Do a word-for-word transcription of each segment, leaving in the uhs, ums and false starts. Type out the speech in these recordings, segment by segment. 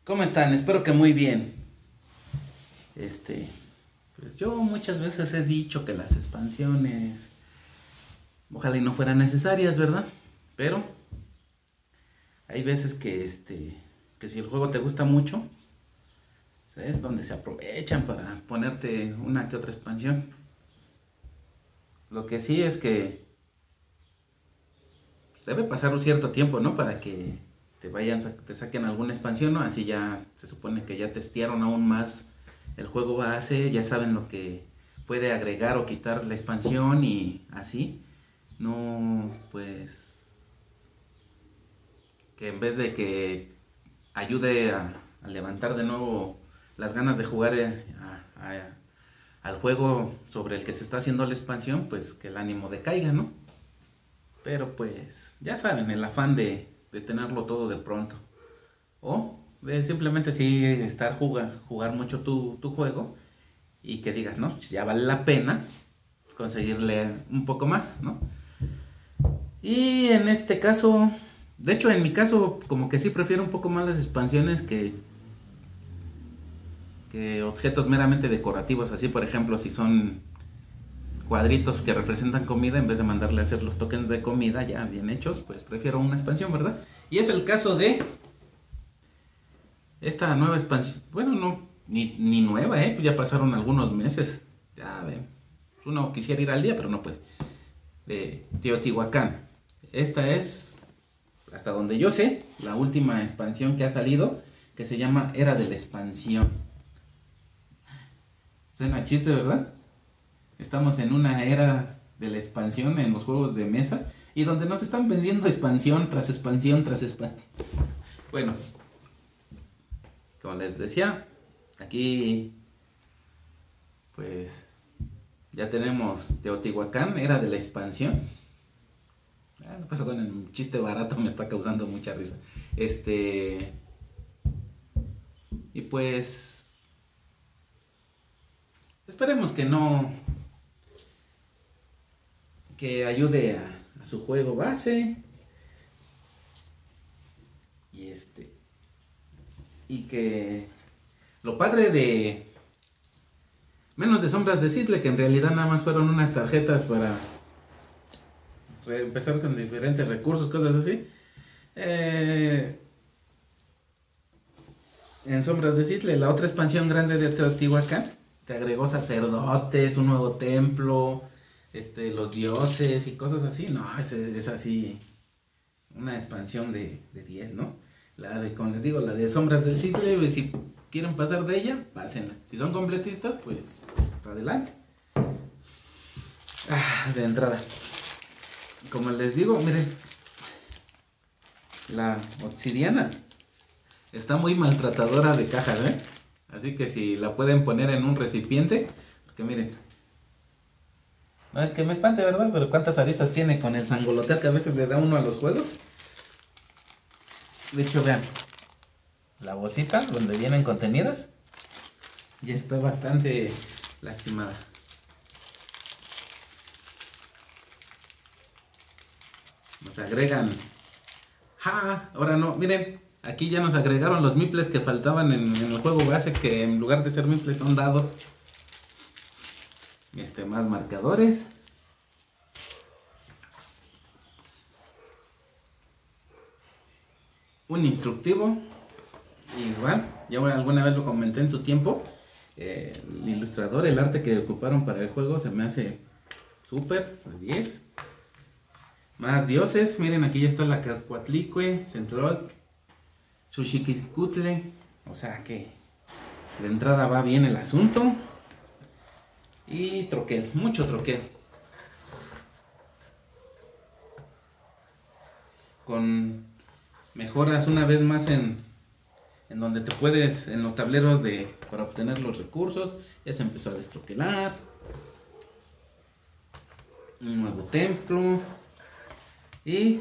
¿Cómo están? Espero que muy bien. Este, pues yo muchas veces he dicho que las expansiones, ojalá y no fueran necesarias, ¿verdad? Pero hay veces que, este, que si el juego te gusta mucho, es donde se aprovechan para ponerte una que otra expansión. Lo que sí es que debe pasar un cierto tiempo, ¿no? Para que te vayan, te saquen alguna expansión, ¿no? Así ya se supone que ya testearon aún más el juego base, ya saben lo que puede agregar o quitar la expansión y así. No, pues, que en vez de que ayude a, a levantar de nuevo las ganas de jugar eh, a, a, al juego sobre el que se está haciendo la expansión, pues que el ánimo decaiga, ¿no? Pero pues, ya saben, el afán de, de tenerlo todo de pronto. O de simplemente sí estar jugar, jugar mucho tu, tu juego y que digas, no, ya vale la pena conseguirle un poco más, ¿no? Y en este caso, de hecho en mi caso como que sí prefiero un poco más las expansiones que, que objetos meramente decorativos, así por ejemplo si son cuadritos que representan comida, en vez de mandarle a hacer los tokens de comida ya bien hechos, pues prefiero una expansión, ¿verdad? Y es el caso de esta nueva expansión, bueno, no, ni, ni nueva, ¿eh? Pues ya pasaron algunos meses, ya ven, uno quisiera ir al día, pero no puede, de Teotihuacán. Esta es, hasta donde yo sé, la última expansión que ha salido, que se llama Era de la Expansión. Suena chiste, ¿verdad? Estamos en una era de la expansión en los juegos de mesa y donde nos están vendiendo expansión tras expansión tras expansión. Bueno, como les decía, aquí pues ya tenemos Teotihuacán, era de la expansión. Ah, perdonen, un chiste barato me está causando mucha risa. Este. Y pues. Esperemos que no. Que ayude a, a su juego base. Y este. Y que. Lo padre de. Menos de Sombras de Sithle, que en realidad nada más fueron unas tarjetas para empezar con diferentes recursos, cosas así. Eh, en Sombras de Sithle, la otra expansión grande de Teotihuacán, te agregó sacerdotes, un nuevo templo, este, los dioses y cosas así. No, es, es así una expansión de, de diez, ¿no? La de, como les digo, la de Sombras del Sithle, si quieren pasar de ella, pásenla. Si son completistas, pues adelante. Ah, de entrada, como les digo, miren, la obsidiana está muy maltratadora de cajas, ¿eh? Así que si la pueden poner en un recipiente, porque miren, no es que me espante, ¿verdad? Pero cuántas aristas tiene con el sangolotear que a veces le da uno a los juegos. De hecho, vean, la bolsita donde vienen contenidas ya está bastante lastimada. Nos agregan. ¡Ja! Ahora no, miren, aquí ya nos agregaron los miples que faltaban en, en el juego base, que en lugar de ser miples son dados. Este, más marcadores. Un instructivo. Igual, ya alguna vez lo comenté en su tiempo. Eh, el ilustrador, el arte que ocuparon para el juego se me hace súper, diez. Más dioses, miren, aquí ya está la Coatlicue, Centrol, Xuxiquicutle, o sea que de entrada va bien el asunto. Y troquel, mucho troquel. Con mejoras una vez más en, en donde te puedes, en los tableros de para obtener los recursos, ya se empezó a destroquelar. Un nuevo templo. Y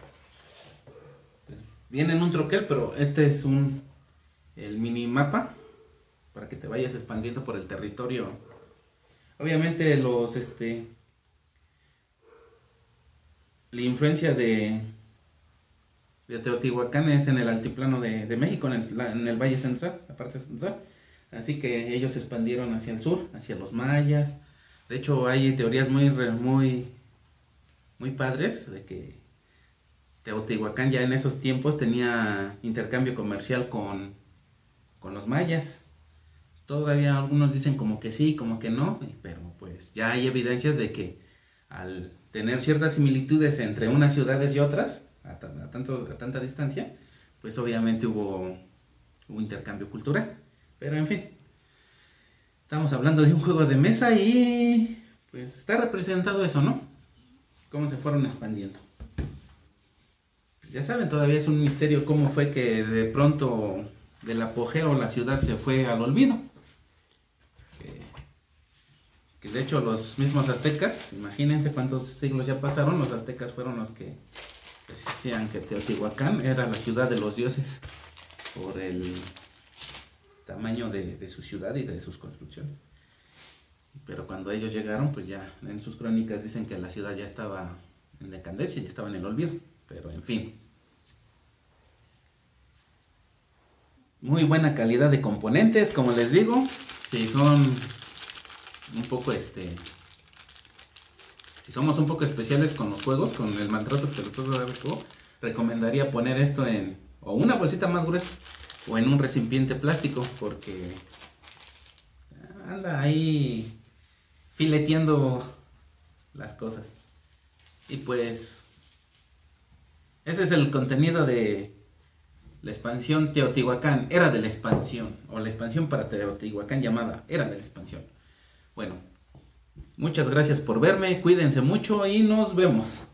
pues viene en un troquel, pero este es un el minimapa para que te vayas expandiendo por el territorio. Obviamente los este la influencia de de Teotihuacán es en el altiplano de, de México, en el, la, en el Valle Central, la parte central. Así que ellos se expandieron hacia el sur, hacia los mayas. De hecho, hay teorías muy, muy, muy padres de que Teotihuacán ya en esos tiempos tenía intercambio comercial con, con los mayas. Todavía algunos dicen como que sí, como que no, pero pues ya hay evidencias de que al tener ciertas similitudes entre unas ciudades y otras, a, a, tanto, a tanta distancia, pues obviamente hubo, hubo intercambio cultural. Pero en fin, estamos hablando de un juego de mesa y pues está representado eso, ¿no? Cómo se fueron expandiendo. Pues ya saben, todavía es un misterio cómo fue que de pronto del apogeo la ciudad se fue al olvido. Que, que de hecho los mismos aztecas, imagínense cuántos siglos ya pasaron, los aztecas fueron los que decían que Teotihuacán era la ciudad de los dioses por el tamaño de, de su ciudad y de sus construcciones. Pero cuando ellos llegaron, pues ya en sus crónicas dicen que la ciudad ya estaba en decadencia, ya estaba en el olvido. Pero en fin. Muy buena calidad de componentes, como les digo. Si son un poco este... Si somos un poco especiales con los juegos, con el maltrato que se les puede dar al juego, recomendaría poner esto en o una bolsita más gruesa o en un recipiente plástico, porque anda ahí fileteando las cosas. Y pues ese es el contenido de la expansión Teotihuacán, Era de la Expansión, o la expansión para Teotihuacán llamada Era de la Expansión. Bueno, muchas gracias por verme, cuídense mucho y nos vemos.